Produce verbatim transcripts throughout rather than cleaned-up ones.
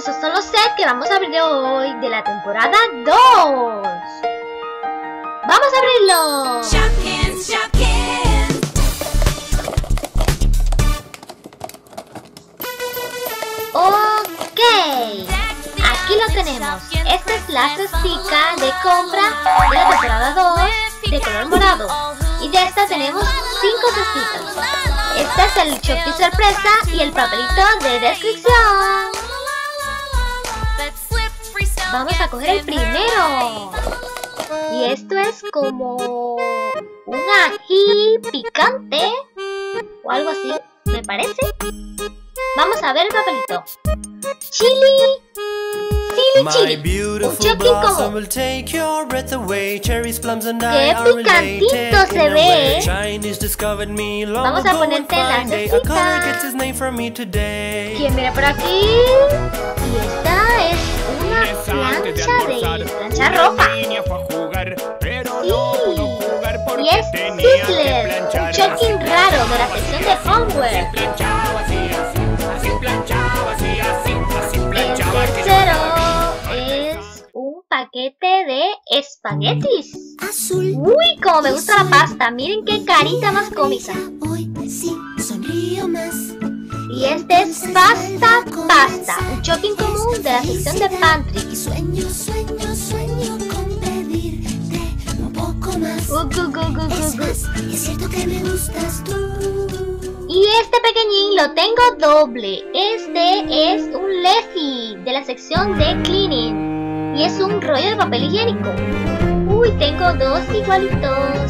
esos son los sets que vamos a abrir hoy de la temporada dos. ¡Vamos a abrirlo! Shopkins, Shopkins. Ok, aquí lo tenemos. Esta es la cestica de compra de la temporada dos de color morado. Y de esta tenemos cinco cestitas. Este es el Shopkins sorpresa y el papelito de descripción. Vamos a coger el primero. Y esto es como un ají picante o algo así, me parece. Vamos a ver el papelito. Chili. Chili chili. Un Shopkins como. ¡Qué picantito se ve! Vamos a ponerte en la cestita. ¿Quién mira por aquí? Y esta es una plancha de planchar ropa. Sí. Y es Sizzler, un Shopkins raro de la sección de Homeware. El tercero es un paquete de espaguetis. Azul. Uy, como me gusta la pasta. Miren qué carita más cómica. Hoy sí sonrío más. Y este es pasta pasta, un Shopkins común de la sección de pantry. Sueño, sueño, sueño con pedirte un poco más. Uh, gu, gu, gu, gu, Es gu. más, es cierto que me gustas tú. Y este pequeñín lo tengo doble. Este es un Lessie de la sección de cleaning. Y es un rollo de papel higiénico. Uy, tengo dos igualitos.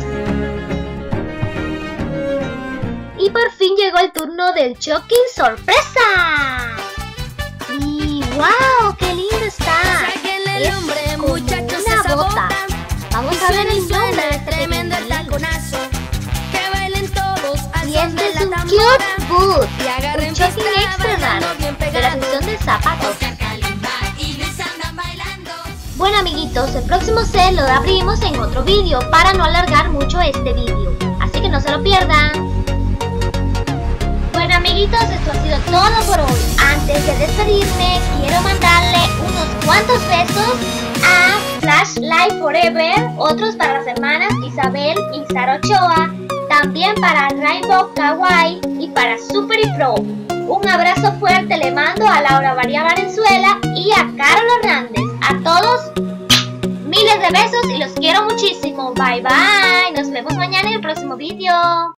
Y por fin llegó el turno del Shopkins sorpresa. Y wow, qué lindo está. Es como una bota. Vamos a ver el nombre de este tremendo el pequeñín. taconazo. Que bailen todos al Y son este de es la un tambora. cute boot, Y agarren un Shopkins fiesta extra bailando raro bien de la pegados. sección de zapatos. Oscar Kalimba y Luis andan bailando. Bueno amiguitos, el próximo set lo abrimos en otro vídeo para no alargar mucho este vídeo, así que no se lo pierdan. Bueno amiguitos, esto ha sido todo por hoy. Antes de despedirme, quiero mandarle unos cuantos besos a Flashlight Forever, otros para las hermanas Isabel y Sara Ochoa, también para Rainbow Kawaii y para Super y Pro. Un abrazo fuerte le mando a Laura María Valenzuela y a Carol Hernández. A todos, miles de besos y los quiero muchísimo. Bye bye. Nos vemos mañana en el próximo vídeo.